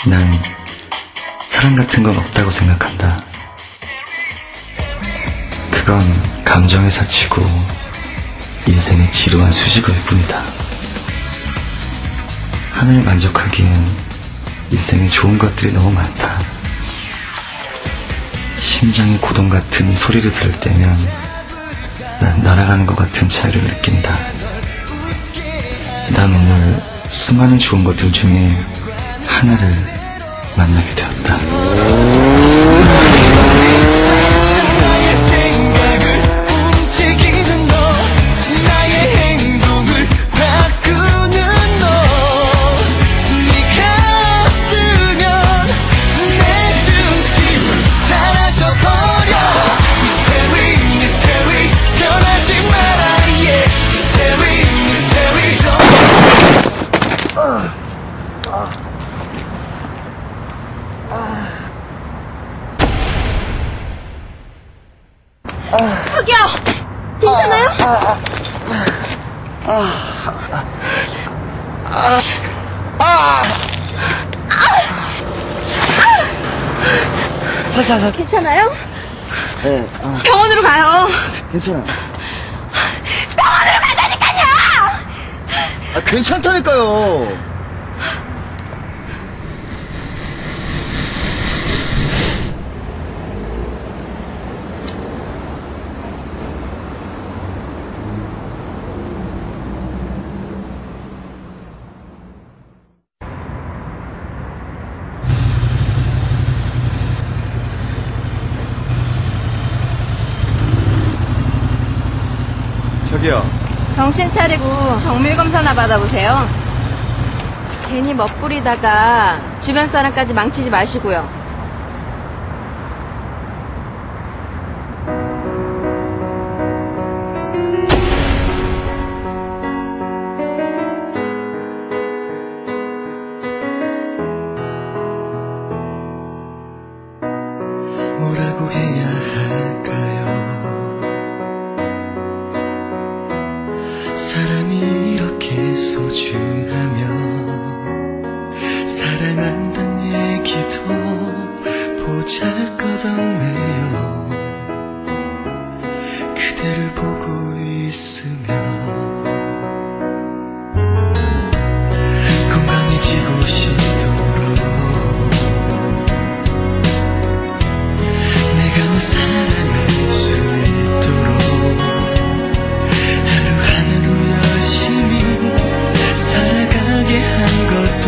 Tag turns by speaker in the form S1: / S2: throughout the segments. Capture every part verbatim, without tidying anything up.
S1: 난 사랑 같은 건 없다고 생각한다. 그건 감정에 사치고 인생의 지루한 수식어일 뿐이다. 하나에 만족하기엔 인생에 좋은 것들이 너무 많다. 심장의 고동 같은 이 소리를 들을 때면 난 날아가는 것 같은 자유를 느낀다. 난 오늘 수많은 좋은 것들 중에 하나를 만나게 되었다.
S2: 저기요! 괜찮아요?
S3: 살살살.
S2: 괜찮아요?
S3: 네. 아,
S2: 병원으로 가요.
S3: 괜찮아요.
S2: 병원으로 가자니까요!
S3: 아, 괜찮다니까요. 저기요.
S2: 정신 차리고 정밀 검사나 받아보세요. 괜히 멋부리다가 주변 사람까지 망치지 마시고요.
S4: 뭐라고 해야 할까요? 사람이 이렇게 소중하면 사랑한다는 얘기도 보잘것없네요. 그대를 보고 있으면 건강해지고 싶도록 내가 너 사랑할 수 있도록 하루하루 열심히 살아가게 한 것도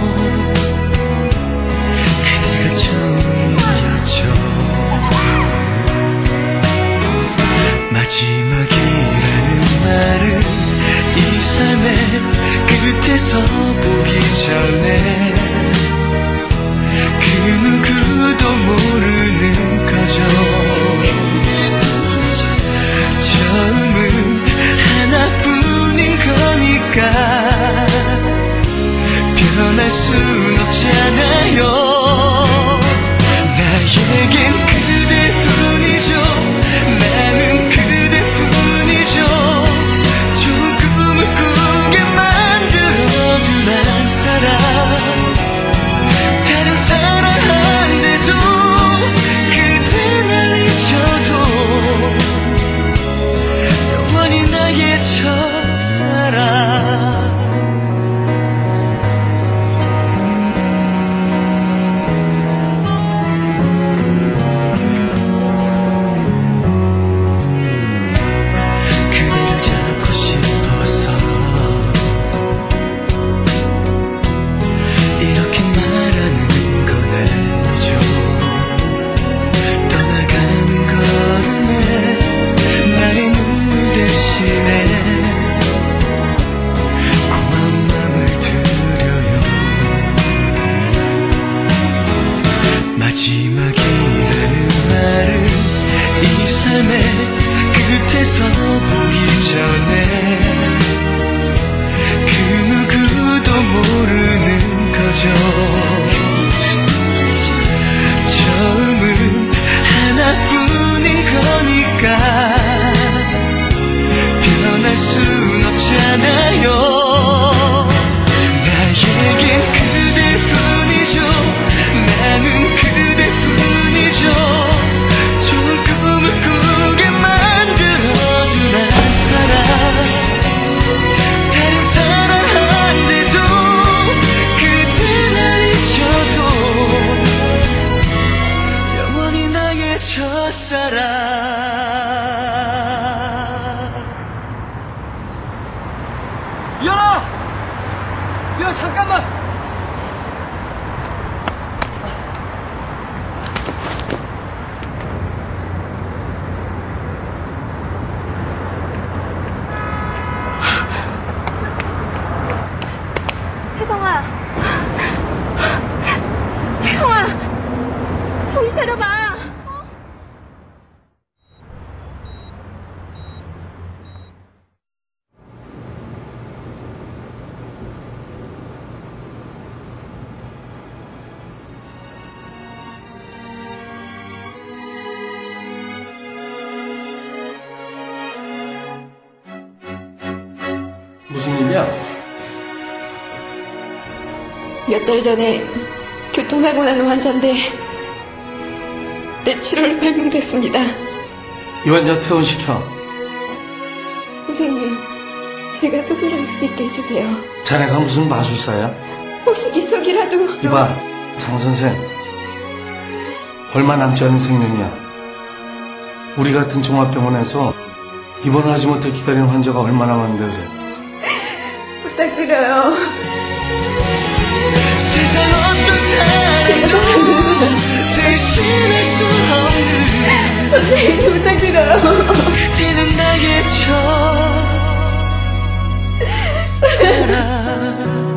S4: 그대가 처음이었죠. 마지막이라는 말
S3: 미연아! 미연, 잠깐만!
S2: 혜성아. 혜성아. 정신 차려봐.
S5: 무슨 일이야?
S6: 몇 달 전에 교통사고 난 환자인데 뇌출혈로 발명됐습니다.
S5: 이 환자 퇴원시켜.
S6: 선생님, 제가 수술할 수 있게 해주세요.
S5: 자네가 무슨 마술사야?
S6: 혹시 기적이라도...
S5: 이봐, 장 선생. 얼마 남지 않은 생명이야. 우리 같은 종합병원에서 입원을 하지 못해 기다리는 환자가 얼마나 많은데 그래.
S6: 부탁드려요.
S4: 세상 어떤 사람도 대신할 수 없는
S6: 선생님, 부탁드려요.
S4: 그대는 나의 첫사랑